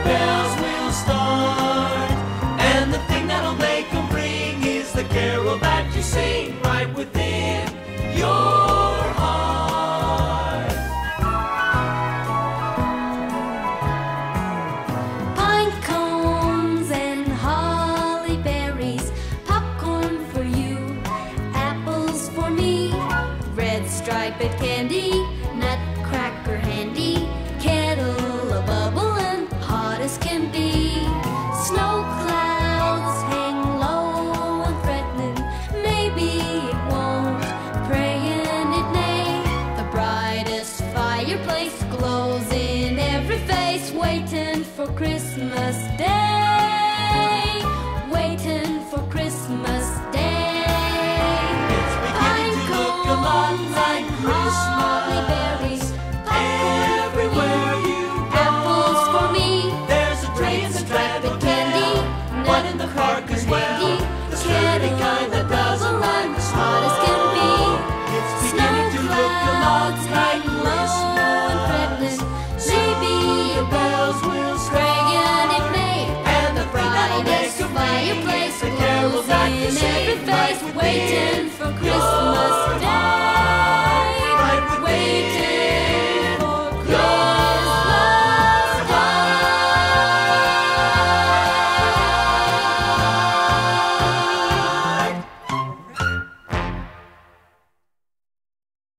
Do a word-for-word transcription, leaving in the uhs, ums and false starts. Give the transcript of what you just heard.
bells will start. And the thing that'll make them ring is the carol that you sing right within your heart. Pine cones and holly berries, popcorn for you, apples for me, red striped candy, nutcracker handy, kettle a bubble and hot as can be. Snow clouds hang low and threatening, maybe it won't, praying it may. The brightest fireplace glows in every face, waiting for Christmas Day, waiting for Christmas Day. It's beginning to look a lot like Holly Christmas. berries, popcorn for Everywhere you, you apples for go, me, there's a train red that striped will candy, tell, one in the park as well, handy, the sturdy kettle kind that a doesn't bubble like and the hot as can be. snow. It's Snow beginning to look a lot clouds like hang low and threatening, Christmas. maybe The it bells won't, will praying it start, may. and the thing that'll make Brightest them ring fireplace is the carol glows that you in sing every right face, within waiting for your